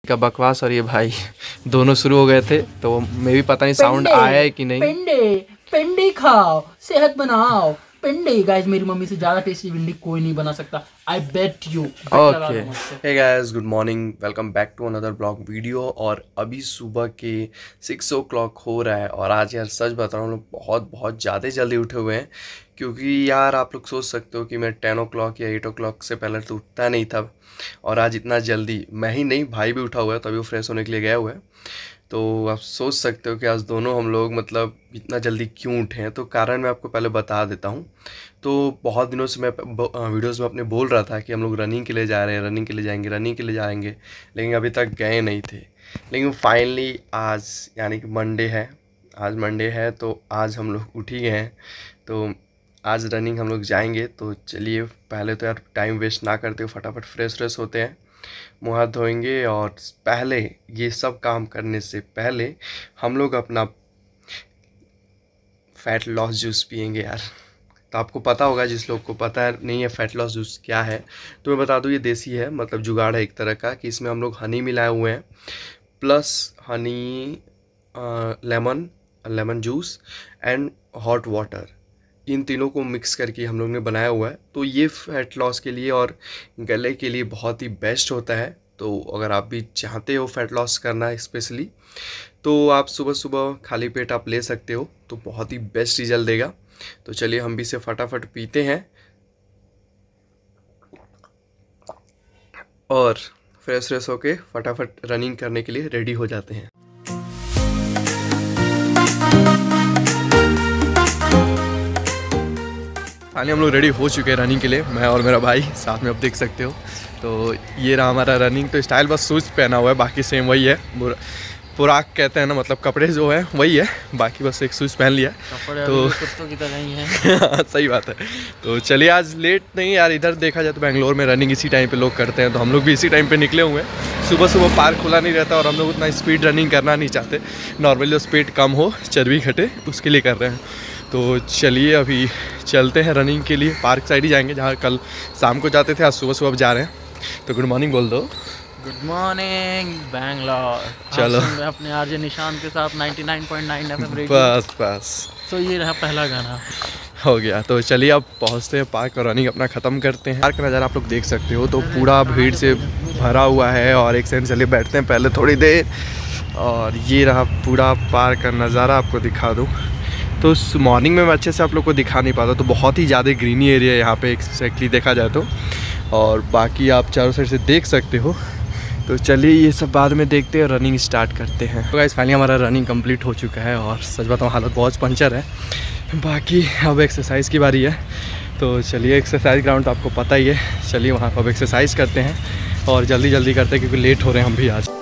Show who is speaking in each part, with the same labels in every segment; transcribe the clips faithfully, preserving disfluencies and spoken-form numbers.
Speaker 1: का बकवास और ये भाई दोनों शुरू हो गए थे, तो मैं भी पता नहीं साउंड आया है कि नहीं।
Speaker 2: पिंडी पिंडी खाओ, सेहत बनाओ। पिंडी गाइस, मेरी मम्मी से ज्यादा टेस्टी भिंडी कोई नहीं बना सकता। I bet you.
Speaker 1: Okay, hey guys, good morning, welcome back to another blog video. और अभी सुबह के सिक्स ओ क्लॉक हो रहा है और आज यार सच बता रहा हूँ, लोग बहुत बहुत ज़्यादा जल्दी उठे हुए हैं। क्योंकि यार आप लोग सोच सकते हो कि मैं टेन ओ क्लॉक या एट ओ क्लॉक से पहले तो उठता नहीं था, और आज इतना जल्दी मैं ही नहीं, भाई भी उठा हुआ है, तभी वो फ्रेश होने के लिए गया हुआ है। तो आप सोच सकते हो कि आज दोनों हम लोग मतलब इतना जल्दी क्यों उठे हैं। तो कारण मैं आपको पहले बता देता हूँ। तो बहुत दिनों से मैं वीडियोस में अपने बोल रहा था कि हम लोग रनिंग के लिए जा रहे हैं, रनिंग के लिए जाएंगे, रनिंग के लिए जाएंगे, लेकिन अभी तक गए नहीं थे। लेकिन फाइनली आज यानी कि मंडे है, आज मंडे है तो आज हम लोग उठ ही गए हैं। तो आज रनिंग हम लोग जाएंगे। तो चलिए, पहले तो यार टाइम वेस्ट ना करते हुए फटाफट फ्रेश फ्रेश होते हैं, मुँह हाथ धोएंगे। और पहले ये सब काम करने से पहले हम लोग अपना फैट लॉस जूस पियेंगे यार। तो आपको पता होगा, जिस लोग को पता है नहीं है फैट लॉस जूस क्या है, तो मैं बता दूं, ये देसी है, मतलब जुगाड़ है एक तरह का, कि इसमें हम लोग हनी मिलाए हुए हैं, plus honey, lemon lemon juice and hot water, इन तीनों को मिक्स करके हम लोग ने बनाया हुआ है। तो ये फैट लॉस के लिए और गले के लिए बहुत ही बेस्ट होता है। तो अगर आप भी चाहते हो फैट लॉस करना स्पेशली, तो आप सुबह सुबह खाली पेट आप ले सकते हो, तो बहुत ही बेस्ट रिजल्ट देगा। तो चलिए हम भी इसे फटाफट पीते हैं और फ्रेश फ्रेश होके फटाफट रनिंग करने के लिए रेडी हो जाते हैं। फाइनली हम लोग रेडी हो चुके हैं रनिंग के लिए, मैं और मेरा भाई साथ में, आप देख सकते हो। तो ये रहा हमारा रनिंग। तो स्टाइल बस शूज़ पहना हुआ है, बाकी सेम वही है, पुराक कहते हैं ना, मतलब कपड़े जो है वही है, बाकी बस एक शूज़ पहन लिया। तो
Speaker 2: कुत्तों की तरह ही है।
Speaker 1: सही बात है। तो चलिए, आज लेट नहीं यार, इधर देखा जाए तो बेंगलोर में रनिंग इसी टाइम पे लोग करते हैं, तो हम लोग भी इसी टाइम पे निकले हुए हैं। सुबह सुबह पार्क खुला नहीं रहता और हम लोग उतना स्पीड रनिंग करना नहीं चाहते, नॉर्मली स्पीड कम हो, चर्बी घटे, उसके लिए कर रहे हैं। तो चलिए अभी चलते हैं रनिंग के लिए, पार्क साइड ही जाएंगे जहाँ कल शाम को जाते थे, आज सुबह सुबह जा रहे हैं। तो गुड मॉर्निंग बोल दो।
Speaker 2: Good morning Bangalore.
Speaker 1: चलो
Speaker 2: अपने आरजे निशान के साथ ninety nine point nine FM radio.
Speaker 1: बस बस,
Speaker 2: तो ये रहा पहला गाना,
Speaker 1: हो गया। तो चलिए अब पहुँचते हैं पार्क और रनिंग अपना ख़त्म करते हैं। पार्क का नज़ारा आप लोग देख सकते हो, तो पूरा भीड़ से भरा हुआ है। और एक सेकंड चलिए बैठते हैं पहले थोड़ी देर, और ये रहा पूरा पार्क का नज़ारा, आपको दिखा दूँ। तो मॉर्निंग में मैं अच्छे से आप लोग को दिखा नहीं पाता, तो बहुत ही ज़्यादा ग्रीनी एरिया है यहाँ पे एक्जैक्टली देखा जाए तो, और बाकी आप चारों साइड से देख सकते हो। तो चलिए ये सब बाद में देखते हैं, रनिंग स्टार्ट करते हैं। तो गाइस फाइनली हमारा रनिंग कंप्लीट हो चुका है, और सच बताऊँ हालत बहुत पंचर है। बाकी अब एक्सरसाइज की बारी है। तो चलिए, एक्सरसाइज ग्राउंड तो आपको पता ही है, चलिए वहाँ पर अब एक्सरसाइज करते हैं, और जल्दी जल्दी करते हैं क्योंकि लेट हो रहे हैं हम भी आज।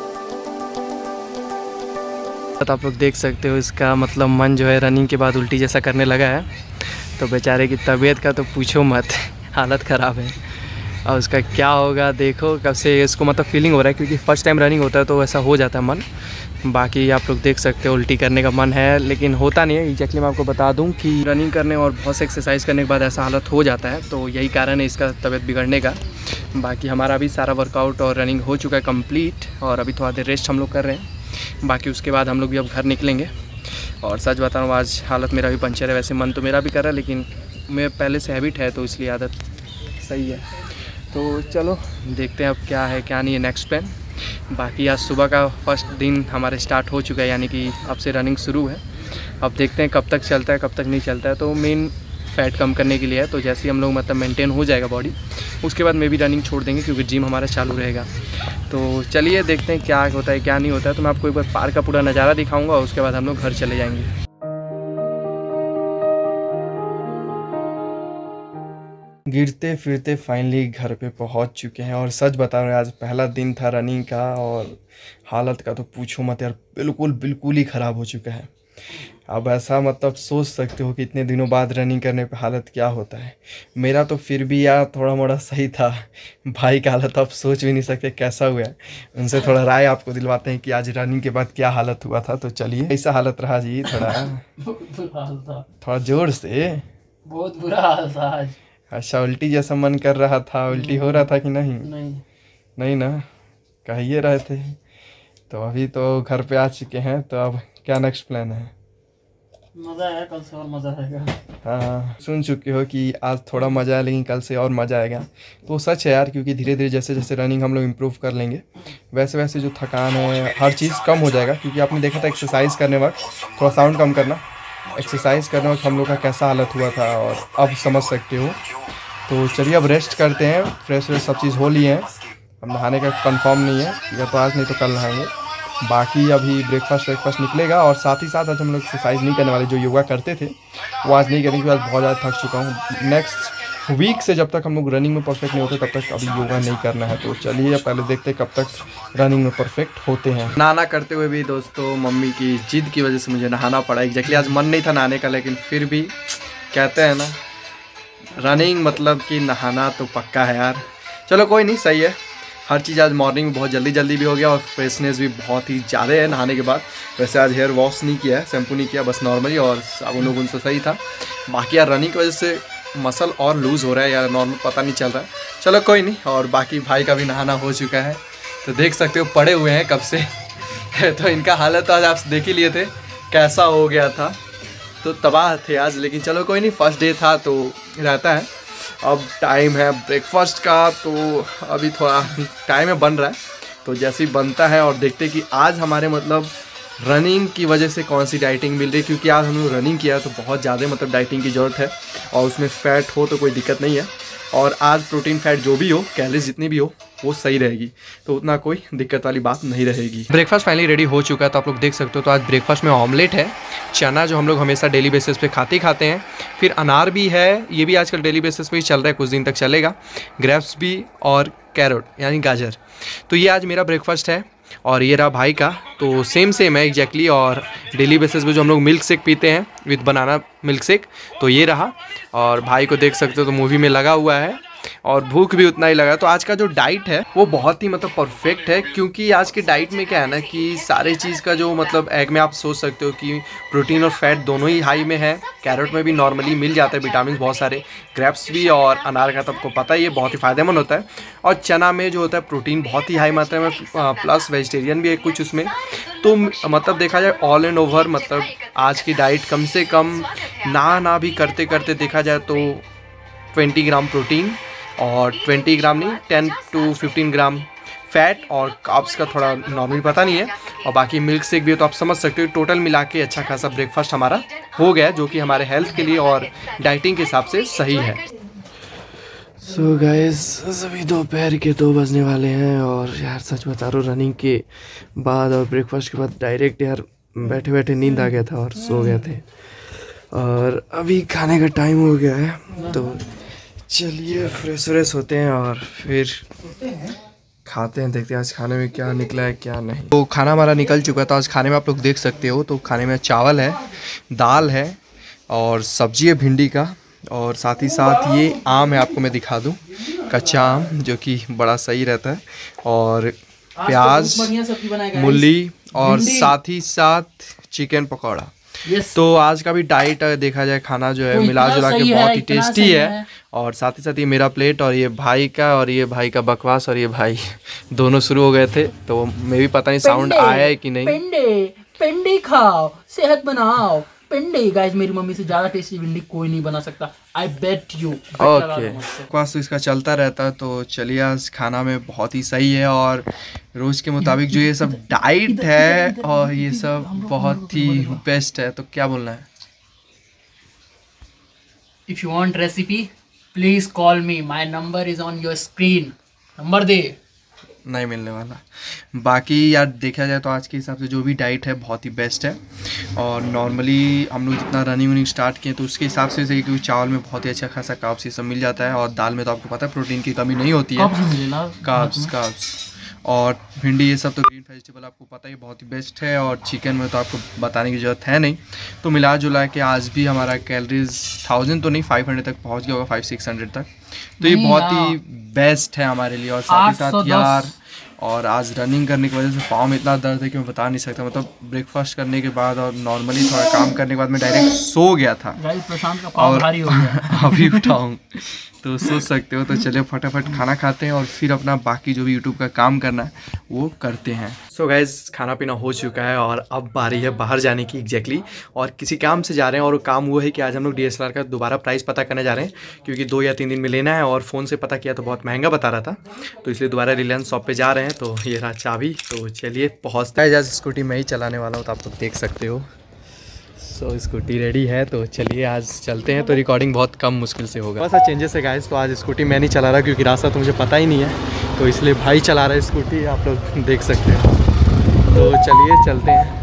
Speaker 1: तो आप लोग देख सकते हो, इसका मतलब मन जो है रनिंग के बाद उल्टी जैसा करने लगा है। तो बेचारे की तबीयत का तो पूछो मत, हालत ख़राब है। और उसका क्या होगा देखो, कब से इसको मतलब फीलिंग हो रहा है, क्योंकि फर्स्ट टाइम रनिंग होता है तो ऐसा हो जाता है मन। बाकी आप लोग देख सकते हो उल्टी करने का मन है, लेकिन होता नहीं है। एग्जैक्टली मैं आपको बता दूं कि रनिंग करने और बहुत से एक्सरसाइज करने के बाद ऐसा हालत हो जाता है, तो यही कारण है इसका तबीयत बिगड़ने का। बाकी हमारा अभी सारा वर्कआउट और रनिंग हो चुका है कंप्लीट, और अभी थोड़ा देर रेस्ट हम लोग कर रहे हैं। बाकी उसके बाद हम लोग भी अब घर निकलेंगे। और सच बता रहा हूँ, आज हालत मेरा भी पंचर है। वैसे मन तो मेरा भी कर रहा है, लेकिन मैं पहले से हैबिट है, तो इसलिए आदत सही है। तो चलो देखते हैं अब क्या है क्या नहीं है नेक्स्ट प्लान। बाकी आज सुबह का फर्स्ट दिन हमारे स्टार्ट हो चुका है, यानी कि अब से रनिंग शुरू है। अब देखते हैं कब तक चलता है कब तक नहीं चलता है। तो मेन फैट कम करने के लिए है, तो जैसे ही हम लोग मतलब मेंटेन हो जाएगा बॉडी, उसके बाद मैं भी रनिंग छोड़ देंगे, क्योंकि जिम हमारा चालू रहेगा। तो चलिए देखते हैं क्या होता है क्या नहीं होता है। तो मैं आपको एक बार पार्क का पूरा नज़ारा दिखाऊंगा, और उसके बाद हम लोग घर चले जाएंगे। गिरते फिरते फाइनली घर पे पहुंच चुके हैं, और सच बता रहे हैं आज पहला दिन था रनिंग का, और हालत का तो पूछो मत यार, बिल्कुल बिल्कुल ही ख़राब हो चुका है। अब ऐसा मतलब सोच सकते हो कि इतने दिनों बाद रनिंग करने पे हालत क्या होता है। मेरा तो फिर भी यार थोड़ा मोड़ा सही था, भाई का हालत आप सोच भी नहीं सकते कैसा हुआ है। उनसे थोड़ा राय आपको दिलवाते हैं कि आज रनिंग के बाद क्या हालत हुआ था। तो चलिए, कैसा हालत रहा जी? थोड़ा
Speaker 2: बुरा हाल था,
Speaker 1: थोड़ा जोर से।
Speaker 2: बहुत बुरा हाल था आज।
Speaker 1: अच्छा, उल्टी जैसा मन कर रहा था, उल्टी हो रहा था कि नहीं?
Speaker 2: नहीं
Speaker 1: नहीं ना, कहिए रहे थे। तो अभी तो घर पे आ चुके हैं, तो अब क्या नेक्स्ट प्लान है?
Speaker 2: मजा है, कल से और मजा आएगा।
Speaker 1: हाँ, सुन चुके हो कि आज थोड़ा मज़ा है लेकिन कल से और मज़ा आएगा। तो सच है यार, क्योंकि धीरे धीरे जैसे जैसे रनिंग हम लोग इम्प्रूव कर लेंगे वैसे वैसे जो थकान है हर चीज़ कम हो जाएगा। क्योंकि आपने देखा था एक्सरसाइज करने वक्त, थोड़ा साउंड कम करना, एक्सरसाइज करने वक्त हम लोग का कैसा हालत हुआ था और अब समझ सकते हो। तो चलिए अब रेस्ट करते हैं, फ्रेश व्रेश सब चीज़ हो लिए हैं। अब नहाने का कंफर्म नहीं है, या तो आज नहीं तो कल नहाएंगे। बाकी अभी ब्रेकफास्ट ब्रेकफास्ट निकलेगा, और साथ ही साथ आज हम लोग एक्सरसाइज नहीं करने वाले, जो योगा करते थे वो आज नहीं करेंगे, आज बहुत ज़्यादा थक चुका हूँ। नेक्स्ट वीक से जब तक हम लोग रनिंग में परफेक्ट नहीं होते तब तक अभी योगा नहीं करना है। तो चलिए पहले देखते हैं कब तक रनिंग में परफेक्ट होते हैं। नहाना करते हुए भी दोस्तों मम्मी की जिद की वजह से मुझे नहाना पड़ा। एग्जैक्टली आज मन नहीं था नहाने का, लेकिन फिर भी कहते हैं ना, रनिंग मतलब कि नहाना तो पक्का है यार। चलो कोई नहीं, सही है। हर चीज़ आज मॉर्निंग में बहुत जल्दी जल्दी भी हो गया और फ्रेशनेस भी बहुत ही ज़्यादा है नहाने के बाद। वैसे आज हेयर वॉश नहीं किया है, शैम्पू नहीं किया, बस नॉर्मली, और साबुन उबुन से सही था। बाकी यार रनिंग की वजह से मसल और लूज़ हो रहा है यार, नॉर्मल पता नहीं चल रहा है। चलो कोई नहीं। और बाकी भाई का भी नहाना हो चुका है, तो देख सकते हो पड़े हुए हैं कब से तो इनका हालत तो आज आप देख ही लिए थे कैसा हो गया था, तो तबाह थे आज। लेकिन चलो कोई नहीं, फर्स्ट डे था तो रहता है। अब टाइम है ब्रेकफास्ट का, तो अभी थोड़ा टाइम है, बन रहा है, तो जैसे ही बनता है और देखते हैं कि आज हमारे मतलब रनिंग की वजह से कौन सी डाइटिंग मिल रही है। क्योंकि आज हम लोग रनिंग किया तो बहुत ज़्यादा मतलब डाइटिंग की ज़रूरत है, और उसमें फ़ैट हो तो कोई दिक्कत नहीं है। और आज प्रोटीन फैट जो भी हो, कैलोरीज जितनी भी हो, वो सही रहेगी, तो उतना कोई दिक्कत वाली बात नहीं रहेगी। ब्रेकफास्ट फाइनली रेडी हो चुका है, तो आप लोग देख सकते हो। तो आज ब्रेकफास्ट में ऑमलेट है, चना जो हम लोग हमेशा डेली बेसिस पे खाते ही खाते हैं, फिर अनार भी है, ये भी आजकल डेली बेसिस पे ही चल रहा है, कुछ दिन तक चलेगा, ग्रेप्स भी, और कैरेट यानी गाजर। तो ये आज मेरा ब्रेकफास्ट है, और ये रहा भाई का, तो सेम सेम है एग्जैक्टली। और डेली बेसिस पे जो हम लोग मिल्क शेक पीते हैं विद बनाना मिल्क शेक, तो ये रहा। और भाई को देख सकते हो तो मूवी में लगा हुआ है, और भूख भी उतना ही लगा। तो आज का जो डाइट है वो बहुत ही मतलब परफेक्ट है, क्योंकि आज के डाइट में क्या है ना कि सारे चीज़ का जो मतलब एग में आप सोच सकते हो कि प्रोटीन और फैट दोनों ही हाई में है। कैरेट में भी नॉर्मली मिल जाता है विटामिन बहुत सारे, ग्रेप्स भी, और अनार का तो आपको पता ही है बहुत ही फ़ायदेमंद होता है। और चना में जो होता है प्रोटीन बहुत ही हाई मात्रा में, प्लस वेजिटेरियन भी है कुछ उसमें। तो मतलब देखा जाए ऑल एंड ओवर, मतलब आज की डाइट कम से कम ना ना भी करते करते देखा जाए तो ट्वेंटी ग्राम प्रोटीन, और ट्वेंटी ग्राम नहीं ten to fifteen gram fat, और कार्ब्स का थोड़ा नॉर्मली पता नहीं है, और बाकी मिल्क शेक भी है। तो आप समझ सकते हो टोटल मिला के अच्छा खासा ब्रेकफास्ट हमारा हो गया, जो कि हमारे हेल्थ के लिए और डाइटिंग के हिसाब से सही है। सो गाइस, अभी दोपहर के दो बजने वाले हैं, और यार सच बता रहा हूँ रनिंग के बाद और ब्रेकफास्ट के बाद डायरेक्ट यार बैठे बैठे नींद आ गया था और सो गए थे। और अभी खाने का टाइम हो गया है, तो चलिए फ्रेश व्रेश होते हैं और फिर खाते हैं, देखते हैं आज खाने में क्या निकला है क्या नहीं। तो खाना हमारा निकल चुका था। आज खाने में आप लोग देख सकते हो, तो खाने में चावल है, दाल है, और सब्जी है भिंडी का, और साथ ही साथ ये आम है, आपको मैं दिखा दूं, कच्चा आम जो कि बड़ा सही रहता है, और प्याज, मूली, और साथ ही साथ चिकन पकौड़ा। Yes. तो आज का भी डाइट देखा जाए, खाना जो है मिला जुला के बहुत ही टेस्टी है, है। और साथ ही साथ ये मेरा प्लेट, और ये भाई का, और ये भाई का बकवास, और ये भाई दोनों शुरू हो गए थे, तो मैं भी पता नहीं साउंड आया है कि नहीं।
Speaker 2: पिंडी पिंडी खाओ, सेहत बनाओ, पिंडी। गाइस मेरी मम्मी से ज्यादा टेस्टी भिंडी कोई नहीं बना सकता, आई बेट यू।
Speaker 1: ओके, बकवास तो इसका चलता रहता है। तो चलिए आज खाना में बहुत ही सही है, और रोज के मुताबिक जो ये सब डाइट है और ये सब बहुत ही बेस्ट है। तो क्या बोलना है?
Speaker 2: If you want recipe please call me, my number is on your screen. Number दे।
Speaker 1: नहीं मिलने वाला। बाकी यार देखा जाए तो आज के हिसाब से जो भी डाइट है बहुत ही बेस्ट है, और नॉर्मली हम लोग जितना रनिंग वनिंग स्टार्ट किए तो उसके हिसाब से क्योंकि चावल में बहुत ही अच्छा खासा कार्ब्स ये सब मिल जाता है, और दाल में तो आपको पता है प्रोटीन की कमी नहीं होती है, कार्ब्स कार्ब्स और भिंडी ये सब तो ग्रीन वेजिटेबल आपको पता ही बहुत ही बेस्ट है, और चिकन में तो आपको बताने की ज़रूरत है नहीं। तो मिला जुला के आज भी हमारा कैलोरीज थाउजेंड तो नहीं फाइव हंड्रेड तक पहुंच गया होगा, फाइव सिक्स हंड्रेड तक। तो ये बहुत ही बेस्ट है हमारे लिए। और साथ ही साथ यार और आज रनिंग करने की वजह से पाँव में इतना दर्द है कि मैं बता नहीं सकता। मतलब ब्रेकफास्ट करने के बाद और नॉर्मली थोड़ा काम करने के बाद मैं डायरेक्ट सो गया था,
Speaker 2: प्रशांत का पाँव भारी हो गया।
Speaker 1: अभी उठाऊँ तो सोच सकते हो। तो चलिए फटाफट खाना खाते हैं और फिर अपना बाकी जो भी यूट्यूब का काम करना है वो करते हैं। सो गाइज खाना पीना हो चुका है और अब बारी है बाहर जाने की एग्जैक्टली exactly। और किसी काम से जा रहे हैं और काम वो है कि आज हम लोग डी एस एल आर का दोबारा प्राइस पता करने जा रहे हैं, क्योंकि दो या तीन दिन में लेना है और फ़ोन से पता किया तो बहुत महंगा बता रहा था, तो इसलिए दोबारा रिलायंस शॉप पे जा रहे हैं। तो ये रहा चाबी, तो चलिए पहुँचता है। जैसे स्कूटी मैं ही चलाने वाला हूँ तो आप लोग देख सकते हो। सो स्कूटी रेडी है, तो चलिए आज चलते हैं। तो रिकॉर्डिंग बहुत कम मुश्किल से होगा, बस चेंजेस है गाइस। तो आज स्कूटी मैं नहीं चला रहा क्योंकि रास्ता तो मुझे पता ही नहीं है, तो इसलिए भाई चला रहा है स्कूटी, आप लोग देख सकते हो। तो चलिए चलते हैं।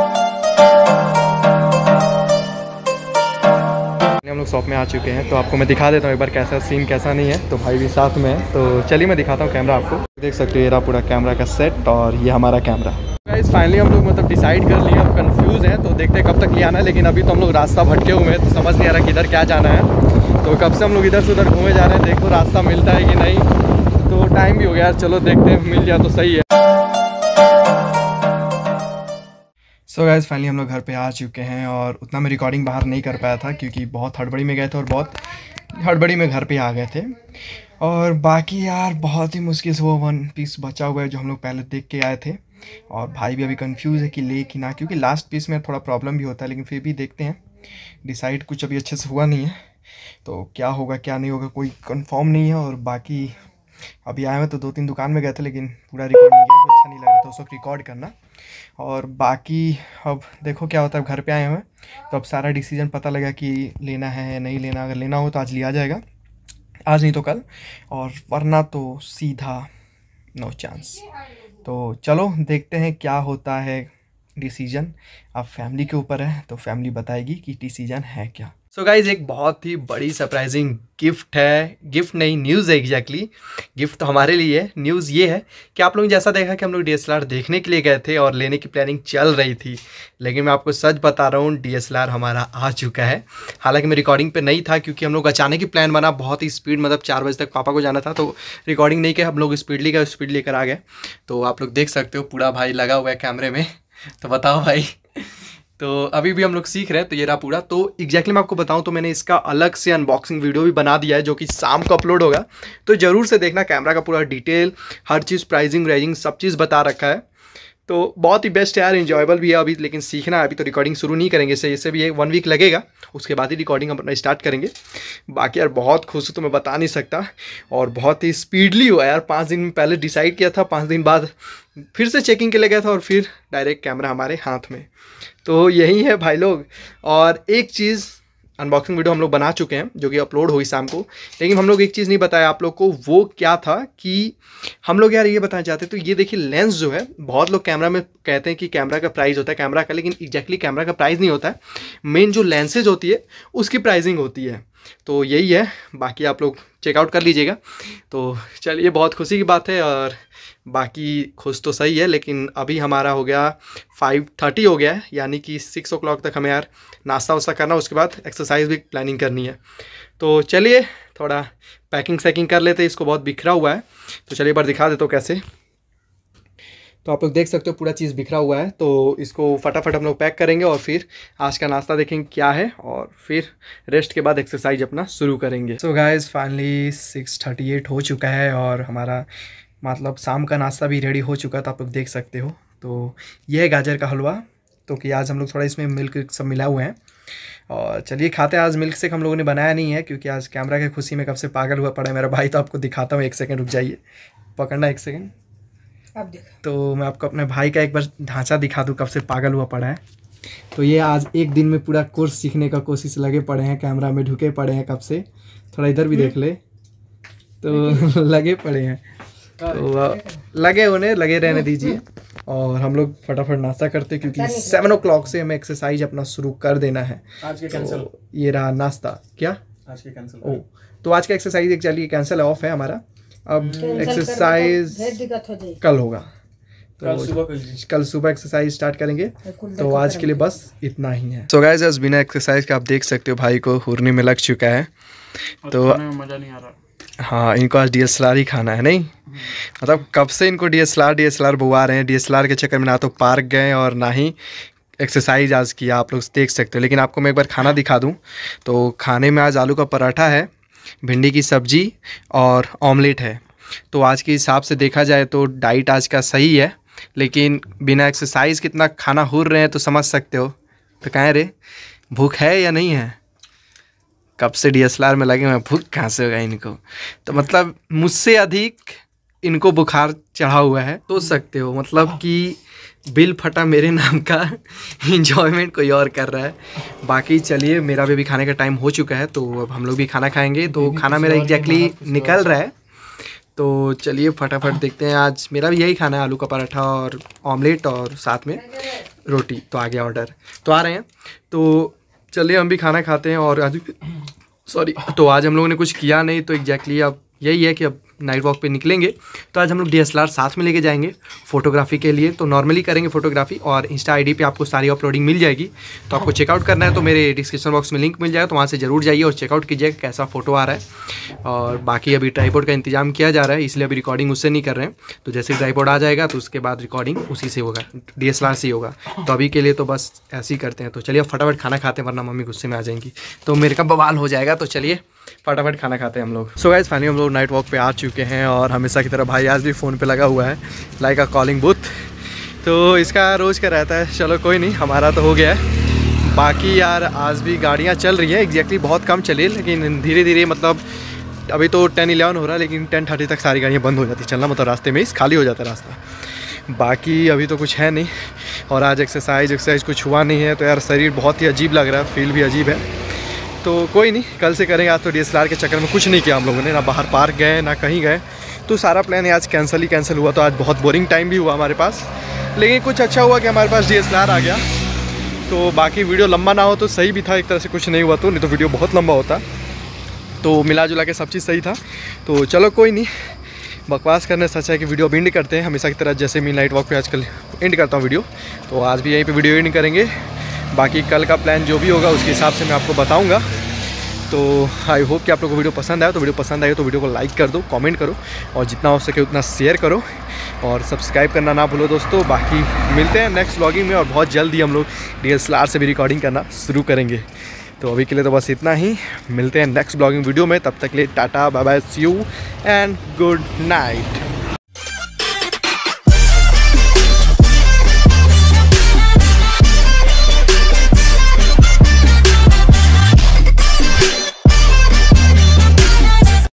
Speaker 1: हम लोग शॉप में आ चुके हैं, तो आपको मैं दिखा देता हूँ एक बार कैसा सीन कैसा नहीं है। तो भाई भी साथ में है, तो चलिए मैं दिखाता हूँ कैमरा आपको। देख सकते हो ये रहा पूरा कैमरा का सेट और ये हमारा कैमरा। गाइस फाइनली हम लोग मतलब डिसाइड कर लिए, अब कंफ्यूज हैं, तो देखते हैं कब तक ले आना है। लेकिन अभी तो हम लोग रास्ता भटके हुए हैं, तो समझ नहीं आ रहा कि इधर क्या जाना है। तो कब से हम लोग इधर से उधर घूमे जा रहे हैं, देखो रास्ता मिलता है कि नहीं। तो टाइम भी हो गया यार, चलो देखते हैं, मिल जाए तो सही है। सो गाइस फाइनली हम लोग घर पे आ चुके हैं और उतना मैं रिकॉर्डिंग बाहर नहीं कर पाया था क्योंकि बहुत हड़बड़ी में गए थे और बहुत हड़बड़ी में घर पे आ गए थे। और बाकी यार बहुत ही मुश्किल से वो वन पीस बचा हुआ है जो हम लोग पहले देख के आए थे। और भाई भी अभी कंफ्यूज है कि ले कि ना, क्योंकि लास्ट पीस में थोड़ा प्रॉब्लम भी होता है, लेकिन फिर भी देखते हैं। डिसाइड कुछ अभी अच्छे से हुआ नहीं है, तो क्या होगा क्या नहीं होगा कोई कंफर्म नहीं है। और बाकी अभी आए हुए तो दो तीन दुकान में गए थे, लेकिन पूरा रिकॉर्ड नहीं किया, अच्छा नहीं लग रहा था उस वक्त रिकॉर्ड करना। और बाकी अब देखो क्या होता है, घर पे आए हुए तो अब सारा डिसीजन पता लगा कि लेना है नहीं लेना। अगर लेना हो तो आज लिया जाएगा, आज नहीं तो कल, और वरना तो सीधा नो चांस। तो चलो देखते हैं क्या होता है डिसीजन। अब फैमिली के ऊपर है, तो फैमिली बताएगी कि डिसीजन है क्या। सो so गाइज एक बहुत ही बड़ी सरप्राइजिंग गिफ्ट है, गिफ्ट नहीं न्यूज़ है एग्जैक्टली exactly। गिफ्ट तो हमारे लिए है, न्यूज़ ये है कि आप लोग जैसा देखा कि हम लोग डी एस एल आर देखने के लिए गए थे और लेने की प्लानिंग चल रही थी, लेकिन मैं आपको सच बता रहा हूँ डी एस एल आर हमारा आ चुका है। हालांकि मैं रिकॉर्डिंग पे नहीं था क्योंकि हम लोग अचानक ही प्लान बना, बहुत ही स्पीड, मतलब चार बजे तक पापा को जाना था, तो रिकॉर्डिंग नहीं किया, हम लोग स्पीडली गए, स्पीड लेकर आ गए। तो आप लोग देख सकते हो पूरा भाई लगा हुआ है कैमरे में। तो बताओ भाई, तो अभी भी हम लोग सीख रहे हैं। तो ये रहा पूरा। तो एग्जैक्टली मैं आपको बताऊं तो मैंने इसका अलग से अनबॉक्सिंग वीडियो भी बना दिया है जो कि शाम को अपलोड होगा, तो ज़रूर से देखना। कैमरा का पूरा डिटेल, हर चीज़, प्राइसिंग राइजिंग सब चीज़ बता रखा है। तो बहुत ही बेस्ट है यार, इंजॉयबल भी है अभी, लेकिन सीखना है। अभी तो रिकॉर्डिंग शुरू नहीं करेंगे, इससे इससे भी एक वन वीक लगेगा, उसके बाद ही रिकॉर्डिंग अपना स्टार्ट करेंगे। बाकी यार बहुत खुश हूँ, तो मैं बता नहीं सकता। और बहुत ही स्पीडली हुआ यार, पाँच दिन पहले डिसाइड किया था, पाँच दिन बाद फिर से चेकिंग के लिए गया था और फिर डायरेक्ट कैमरा हमारे हाथ में। तो यही है भाई लोग। और एक चीज़, अनबॉक्सिंग वीडियो हम लोग बना चुके हैं जो कि अपलोड हुई शाम को, लेकिन हम लोग एक चीज़ नहीं बताया आप लोग को। वो क्या था कि हम लोग यार ये बताना चाहते हैं। तो ये देखिए लेंस जो है, बहुत लोग कैमरा में कहते हैं कि कैमरा का प्राइस होता है कैमरा का, लेकिन एग्जैक्टली कैमरा का प्राइस नहीं होता है, मेन जो लेंसेज होती है उसकी प्राइसिंग होती है। तो यही है, बाकी आप लोग चेकआउट कर लीजिएगा। तो चलिए बहुत खुशी की बात है। और बाकी खुश तो सही है, लेकिन अभी हमारा हो गया फाइव थर्टी हो गया है, यानी कि सिक्स ओ क्लॉक तक हमें यार नाश्ता वास्ता करना, उसके बाद एक्सरसाइज भी प्लानिंग करनी है। तो चलिए थोड़ा पैकिंग सैकिंग कर लेते हैं, इसको बहुत बिखरा हुआ है। तो चलिए एक बार दिखा देता हूँ कैसे। तो आप लोग देख सकते हो पूरा चीज़ बिखरा हुआ है, तो इसको फटाफट हम लोग पैक करेंगे और फिर आज का नाश्ता देखेंगे क्या है, और फिर रेस्ट के बाद एक्सरसाइज अपना शुरू करेंगे। So guys finally six thirty eight हो चुका है और हमारा मतलब शाम का नाश्ता भी रेडी हो चुका है, तो आप लोग देख सकते हो। तो ये है गाजर का हलवा, तो कि आज हम लोग थोड़ा इसमें मिल्क सब मिला हुए हैं। और चलिए खाते हैं। आज मिल्क शेक हम लोगों ने बनाया नहीं है क्योंकि आज कैमरा की खुशी में कब से पागल हुआ पड़ा है मेरा भाई। तो आपको दिखाता हूँ, एक सेकंड रुक जाइए, पकड़ना एक सेकंड।
Speaker 2: अब देख,
Speaker 1: तो मैं आपको अपने भाई का एक बार ढांचा दिखा दूँ, कब से पागल हुआ पड़ा है। तो ये आज एक दिन में पूरा कोर्स सीखने का कोशिश लगे पड़े हैं, कैमरा में ढुके पड़े हैं कब से। थोड़ा इधर भी देख ले, तो लगे पड़े हैं। तो लगे उन्हें लगे रहने दीजिए और हम लोग फटाफट नाश्ता करते क्योंकि सेवन ओ क्लॉक से हमें एक्सरसाइज अपना शुरू कर देना है।
Speaker 2: आज के कैंसिल।
Speaker 1: तो ये रहा नाश्ता। क्या
Speaker 2: आज के कैंसिल?
Speaker 1: ओ, तो आज का एक्सरसाइज एक चलिए कैंसिल ऑफ है हमारा। अब एक्सरसाइज कल होगा, तो कल सुबह एक्सरसाइज स्टार्ट करेंगे। तो आज के लिए बस इतना ही है। सो गाइस आज बिना एक्सरसाइज का आप देख सकते हो भाई को हुरने में लग चुका है, तो
Speaker 2: मजा नहीं आ रहा।
Speaker 1: हाँ इनको आज डी एस एल आर ही खाना है। नहीं मतलब कब से इनको D S L R D S L R बुआ रहे हैं। डी एस एल आर के चक्कर में ना तो पार्क गए और ना ही एक्सरसाइज आज किया, आप लोग देख सकते हो। लेकिन आपको मैं एक बार खाना दिखा दूं, तो खाने में आज आलू का पराठा है भिंडी की सब्जी और ऑमलेट है। तो आज के हिसाब से देखा जाए तो डाइट आज का सही है, लेकिन बिना एक्सरसाइज कितना खाना हुर रहे हैं तो समझ सकते हो। तो कहें रे भूख है या नहीं है? कब से डी एस एल आर में लगे हुए, भूख कहाँ से होगा इनको। तो मतलब मुझसे अधिक इनको बुखार चढ़ा हुआ है, सोच सकते हो। मतलब कि बिल फटा मेरे नाम का, इंजॉयमेंट कोई और कर रहा है। बाकी चलिए, मेरा भी, भी खाने का टाइम हो चुका है, तो अब हम लोग भी खाना खाएंगे। तो खाना मेरा एग्जैक्टली निकल रहा है, तो चलिए फटाफट देखते हैं। आज मेरा भी यही खाना है, आलू का पराठा और ऑमलेट और साथ में रोटी। तो आ गया ऑर्डर, तो आ रहे हैं। तो चलिए हम भी खाना खाते हैं। और आज सॉरी तो आज हम लोगों ने कुछ किया नहीं, तो एग्जैक्टली अब यही है कि अब नाइट वॉक पे निकलेंगे। तो आज हम लोग डी एस एल आर साथ में लेके जाएंगे फोटोग्राफी के लिए। तो नॉर्मली करेंगे फोटोग्राफी, और इंस्टा आईडी पे आपको सारी अपलोडिंग मिल जाएगी। तो आपको चेकआउट करना है तो मेरे डिस्क्रिप्शन बॉक्स में लिंक मिल जाएगा, तो वहाँ से ज़रूर जाइए और चेकआउट कीजिएगा कैसा फ़ोटो आ रहा है। और बाकी अभी ट्राइपॉड का इंतजाम किया जा रहा है, इसलिए अभी रिकॉर्डिंग उससे नहीं कर रहे हैं। तो जैसे ट्राइपॉड आ जाएगा तो उसके बाद रिकॉर्डिंग उसी से होगा, डी एस एल आर से ही होगा। तो अभी के लिए तो बस ऐसे ही करते हैं। तो चलिए फटाफट खाना खाते हैं, वरना मम्मी गुस्से में आ जाएंगी तो मेरे का बवाल हो जाएगा। तो चलिए फटाफट खाना खाते हैं हम लोग। सो गाइस फाइनली हम लोग नाइट वॉक पे आ चुके हैं, और हमेशा की तरह भाई आज भी फ़ोन पे लगा हुआ है, लाइक अ कॉलिंग बूथ। तो इसका रोज़ का रहता है, चलो कोई नहीं, हमारा तो हो गया है। बाकी यार आज भी गाड़ियाँ चल रही हैं, एग्जैक्टली बहुत कम चली, लेकिन धीरे धीरे, मतलब अभी तो टेन इलेवन हो रहा है, लेकिन टेन थर्टी तक सारी गाड़ियाँ बंद हो जाती चलना, मतलब रास्ते में ही खाली हो जाता है रास्ता। बाकी अभी तो कुछ है नहीं, और आज एक्सरसाइज एक्सरसाइज कुछ हुआ नहीं है, तो यार शरीर बहुत ही अजीब लग रहा है, फील भी अजीब है। तो कोई नहीं, कल से करेंगे। आज तो डी एस एल आर के चक्कर में कुछ नहीं किया हम लोगों ने, ना बाहर पार्क गए ना कहीं गए, तो सारा प्लान आज कैंसिल ही कैंसिल हुआ। तो आज बहुत बोरिंग टाइम भी हुआ हमारे पास, लेकिन कुछ अच्छा हुआ कि हमारे पास डी एस एल आर आ गया। तो बाकी वीडियो लंबा ना हो तो सही भी था, एक तरह से कुछ नहीं हुआ तो, नहीं तो वीडियो बहुत लंबा होता। तो मिला जुला के सब चीज़ सही था। तो चलो कोई नहीं, बकवास करने से अच्छा है कि वीडियो एंड करते हैं हमेशा की तरह। जैसे मैं नाइट वॉक पे आजकल एंड करता हूँ वीडियो, तो आज भी यहीं पे वीडियो एंड करेंगे। बाकी कल का प्लान जो भी होगा उसके हिसाब से मैं आपको बताऊँगा। तो आई होप कि आप लोगों को वीडियो पसंद आए। तो वीडियो पसंद आए तो वीडियो को लाइक कर दो, कमेंट करो, और जितना हो सके उतना शेयर करो, और सब्सक्राइब करना ना भूलो दोस्तों। बाकी मिलते हैं नेक्स्ट व्लॉगिंग में, और बहुत जल्दी हम लोग डी एस एल आर से भी रिकॉर्डिंग करना शुरू करेंगे। तो अभी के लिए तो बस इतना ही, मिलते हैं नेक्स्ट व्लॉगिंग वीडियो में। तब तक के लिए tata bye bye, see you and good night.